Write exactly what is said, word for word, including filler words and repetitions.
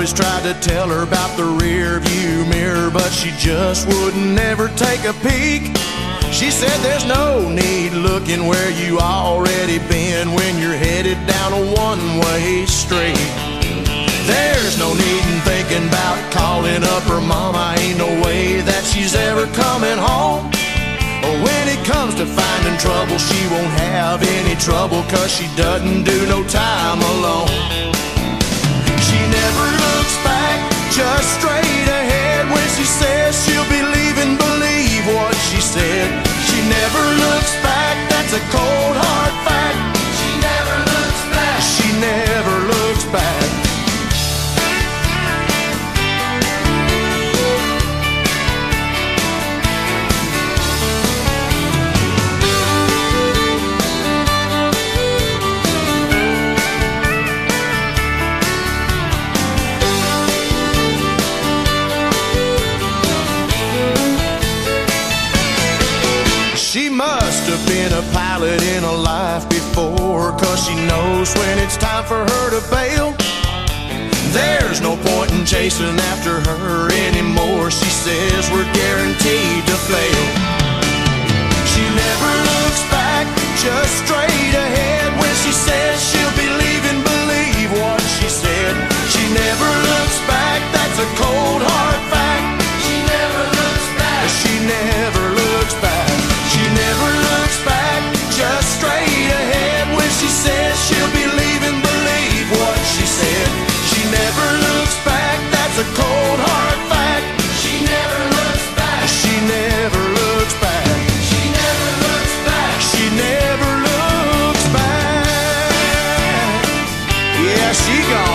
always tried to tell her about the rear view mirror, but she just wouldn't ever take a peek. She said there's no need looking where you already been when you're headed down a one-way street. There's no need in thinking about calling up her mama. Ain't no way that she's ever coming home. When it comes to finding trouble, she won't have any trouble, 'cause she doesn't do no time alone. She never looks back, just straight ahead. When she says she'll be leaving, believe what she said. She never looks back, that's a cold hard fact. She never looks back. She never looks back. She must have been a pilot in a life before, 'cause she knows when it's time for her to bail. There's no point in chasing after her anymore. She says we're guaranteed to fail. She never looks back, just straight ahead. When she says she'll be leaving, believe what she said. She never looks back, that's a cold hard fact. She never looks back. She never looks back. She never looks back, just straight ahead. When she says she'll be leaving, believe what she said. She never looks back, that's a cold hard fact. She never looks back. She never looks back. She never looks back. She never looks back. Yeah, she gone.